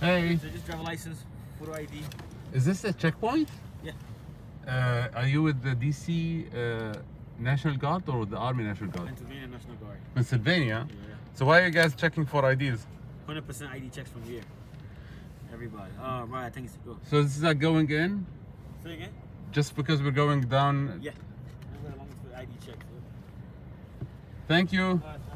Hey, So just driver license, photo ID. is this a checkpoint? Yeah. Are you with the DC National Guard or the Army National Guard? Pennsylvania National Guard. Pennsylvania? Yeah. So why are you guys checking for IDs? 100% ID checks from here. Everybody. Right, I think it's go. So this is like going in? Say again? Just because we're going down? Yeah. As long as the ID checks. Thank you. Alright.